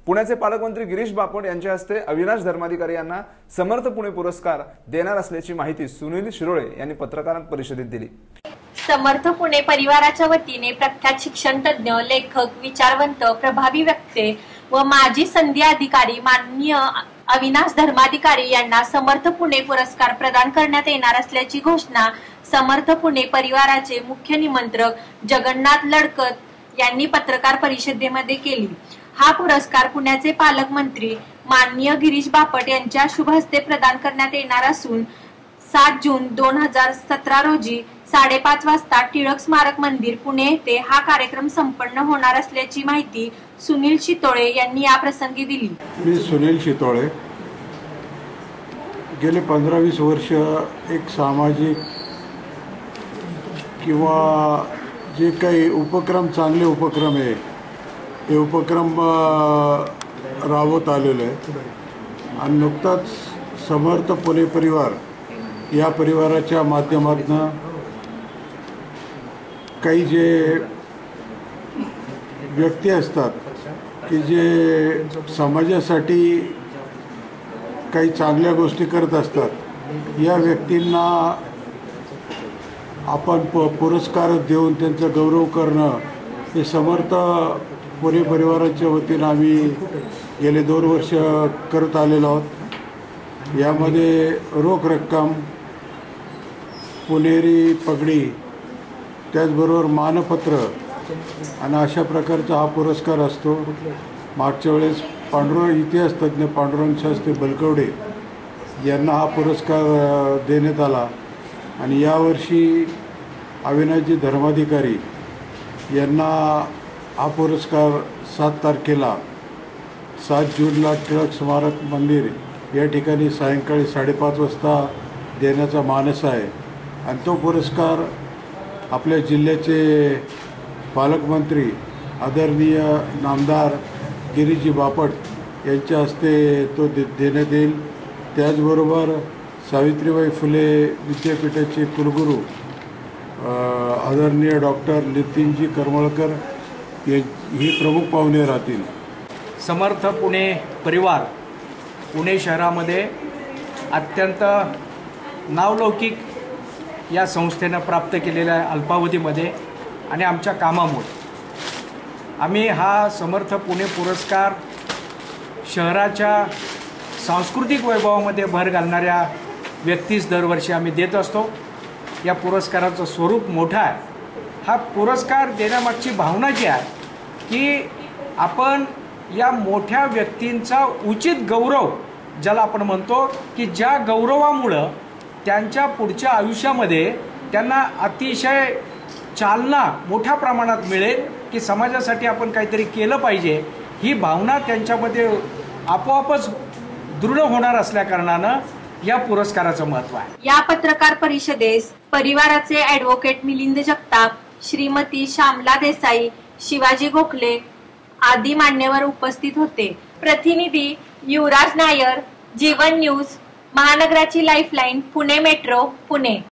पुण्याचे पालकमंत्री गिरीश बापट यांच्या हस्ते अविनाश धर्माधिकारी यांना समर्थ पुणे पुरस्कार देणार असल्याची माहिती सुनील शिरोळे यांनी पत्रकार परिषदेत दिली। समर्थ पुणे परिवाराच्या वतीने प्रख्यात शिक्षण तज्ञ, लेखक, विचारवंत, प्रभावी वक्ते व माजी संधी अधिकारी माननीय अविनाश धर्माधिकारी यांना समर्थ पुणे पुरस्कार प्रदान करण्यात येणार असल्याची घोषणा समर्थ पुणे परिवाराचे मुख्य निमंत्रक जगन्नाथ लडकत यांनी पत्रकार परिषदेमध्ये केली। हा पुरस्कार पुण्याचे पालकमंत्री माननीय गिरीश बापट यांच्या शुभ हस्ते प्रदान करण्यात येणार असून 7 जून 2017 रोजी 5:30 वाजता टिळक स्मारक मंदिर पुणे येथे हा कार्यक्रम संपन्न होणार असल्याची माहिती सुनील शितोळे यांनी या प्रसंगी दिली। मी सुनील शितोळे गेले 15-20 वर्ष एक सामाजिक किंवा जे काही उपक्रम, चांगले उपक्रम आहे हे उपक्रम राबवत आलेले आहे आणि नुकताच समर्थ पुणे परिवार या परिवाराच्या माध्यमातून काही जे व्यक्ती असतात की जे समाजासाठी काही चांगल्या गोष्टी करत असतात, या व्यक्तींना आपण पुरस्कार देऊन त्यांचा गौरव करणं हे समर्थ पुणे परिवाराच्या वतीनं आम्ही गेले 2 वर्ष करत आलेलो आहोत। यामध्ये रोख रक्कम, पुणेरी पगडी, त्याचबरोबर मानपत्र आणि अशा प्रकारचा हा पुरस्कार असतो। मागच्या वेळेस इतिहास तज्ञ पांडुरंग शास्त्री बलकवडे यांना हा पुरस्कार देण्यात आला आणि यावर्षी अविनाशजी धर्माधिकारी यांना हा पुरस्कार 7 तारखेला 7 जूनला टिळक स्मारक मंदिर या ठिकाणी सायंकाळी 5:30 वाजता देण्याचा मानस आहे आणि तो पुरस्कार आपल्या जिल्ह्याचे पालकमंत्री आदरणीय नामदार गिरीजी बापट यांच्या हस्ते तो देण्यात येईल। त्याचबरोबर सावित्रीबाई फुले विद्यापीठाचे कुलगुरू आदरणीय डॉक्टर नितीनजी करमळकर ही प्रमुख पाहुणे राहतील। समर्थ पुणे परिवार पुणे शहरामध्ये अत्यंत नावलौकिक या संस्थेनं प्राप्त केलेल्या अल्पावधीमध्ये आणि आमच्या कामामुळे आम्ही हा समर्थ पुणे पुरस्कार शहराच्या सांस्कृतिक वैभवामध्ये भर घालणाऱ्या व्यक्तीस दरवर्षी आम्ही देत असतो। या पुरस्काराचं स्वरूप मोठं आहे। हा पुरस्कार देण्यामागची भावना जी आहे की आपण या मोठ्या व्यक्तींचा उचित गौरव, ज्याला आपण म्हणतो की ज्या गौरवामुळं त्यांच्या पुढच्या आयुष्यामध्ये त्यांना अतिशय चालना मोठ्या प्रमाणात मिळेल की समाजासाठी आपण काहीतरी केलं पाहिजे, ही भावना त्यांच्यामध्ये आपोआपच दृढ होणार असल्याकारणानं या पुरस्काराचं महत्त्व आहे। या पत्रकार परिषदेस परिवाराचे ॲडव्होकेट मिलिंद जगताप, श्रीमती श्यामला देसाई, शिवाजी गोखले आदी मान्यवर उपस्थित होते। प्रतिनिधी युवराज नायर, जीवन न्यूज, महानगराची लाईफलाईन, पुणे मेट्रो, पुणे।